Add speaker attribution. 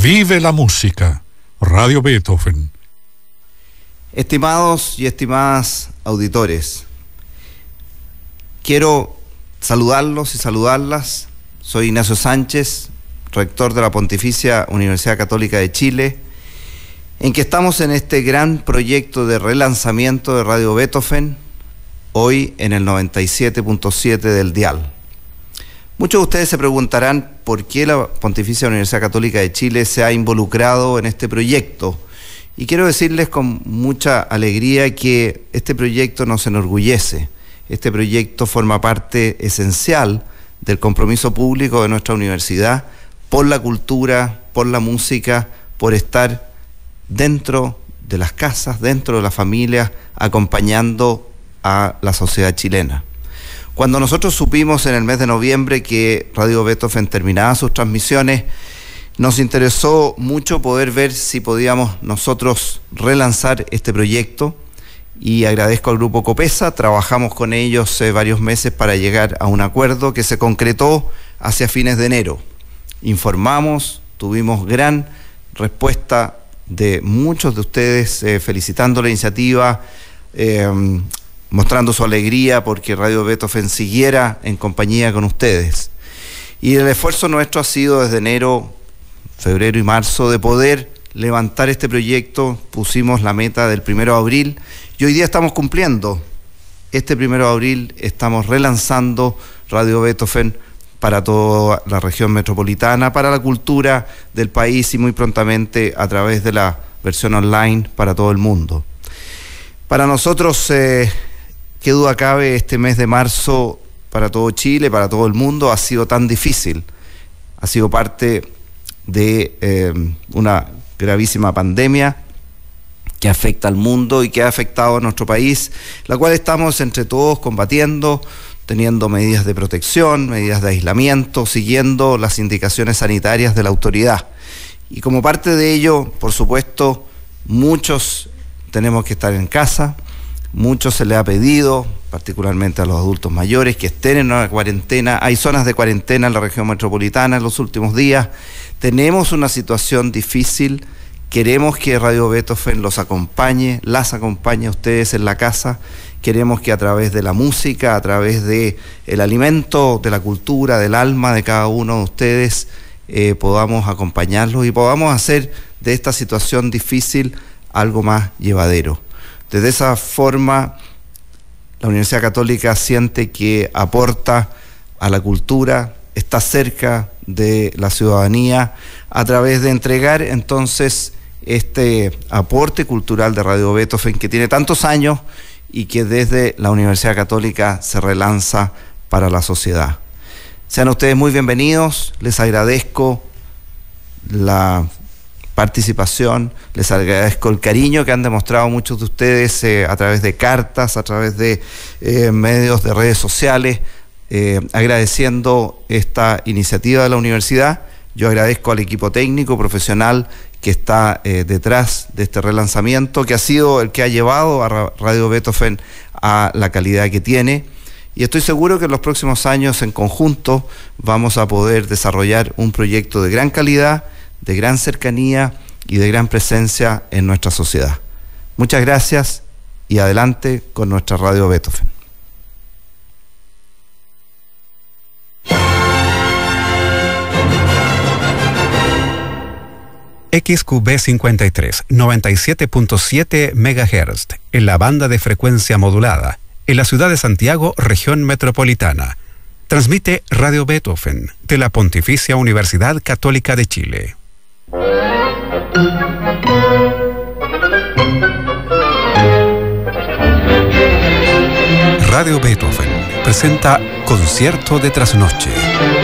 Speaker 1: Vive la música. Radio Beethoven.
Speaker 2: Estimados y estimadas auditores, quiero saludarlos y saludarlas. Soy Ignacio Sánchez, rector de la Pontificia Universidad Católica de Chile, en que estamos en este gran proyecto de relanzamiento de Radio Beethoven, hoy en el 97.7 del dial. Muchos de ustedes se preguntarán por qué la Pontificia Universidad Católica de Chile se ha involucrado en este proyecto. Y quiero decirles con mucha alegría que este proyecto nos enorgullece. Este proyecto forma parte esencial del compromiso público de nuestra universidad por la cultura, por la música, por estar dentro de las casas, dentro de las familias, acompañando a la sociedad chilena. Cuando nosotros supimos en el mes de noviembre que Radio Beethoven terminaba sus transmisiones, nos interesó mucho poder ver si podíamos nosotros relanzar este proyecto, y agradezco al Grupo Copesa. Trabajamos con ellos varios meses para llegar a un acuerdo que se concretó hacia fines de enero. Informamos, tuvimos gran respuesta de muchos de ustedes felicitando la iniciativa, mostrando su alegría porque Radio Beethoven siguiera en compañía con ustedes. Y el esfuerzo nuestro ha sido desde enero, febrero y marzo de poder levantar este proyecto. Pusimos la meta del 1 de abril y hoy día estamos cumpliendo. Este 1 de abril estamos relanzando Radio Beethoven para toda la región metropolitana, para la cultura del país y muy prontamente a través de la versión online para todo el mundo. Para nosotros, qué duda cabe, este mes de marzo para todo Chile, para todo el mundo, ha sido tan difícil. Ha sido parte de una gravísima pandemia que afecta al mundo y que ha afectado a nuestro país, la cual estamos entre todos combatiendo, teniendo medidas de protección, medidas de aislamiento, siguiendo las indicaciones sanitarias de la autoridad. Y como parte de ello, por supuesto, muchos tenemos que estar en casa. Mucho se le ha pedido, particularmente a los adultos mayores, que estén en una cuarentena. Hay zonas de cuarentena en la región metropolitana en los últimos días. Tenemos una situación difícil. Queremos que Radio Beethoven los acompañe, las acompañe a ustedes en la casa. Queremos que a través de la música, a través del alimento, de la cultura, del alma de cada uno de ustedes, podamos acompañarlos y podamos hacer de esta situación difícil algo más llevadero. De esa forma, la Universidad Católica siente que aporta a la cultura, está cerca de la ciudadanía, a través de entregar entonces este aporte cultural de Radio Beethoven que tiene tantos años y que desde la Universidad Católica se relanza para la sociedad. Sean ustedes muy bienvenidos, les agradezco la participación, les agradezco el cariño que han demostrado muchos de ustedes a través de cartas, a través de medios de redes sociales, agradeciendo esta iniciativa de la universidad. Yo agradezco al equipo técnico profesional que está detrás de este relanzamiento, que ha sido el que ha llevado a Radio Beethoven a la calidad que tiene, y estoy seguro que en los próximos años en conjunto vamos a poder desarrollar un proyecto de gran calidad, de gran cercanía y de gran presencia en nuestra sociedad. Muchas gracias y adelante con nuestra Radio Beethoven.
Speaker 3: XQB 53, 97.7 MHz, en la banda de frecuencia modulada, en la ciudad de Santiago, región metropolitana. Transmite Radio Beethoven, de la Pontificia Universidad Católica de Chile. Radio Beethoven presenta Concierto de Trasnoche.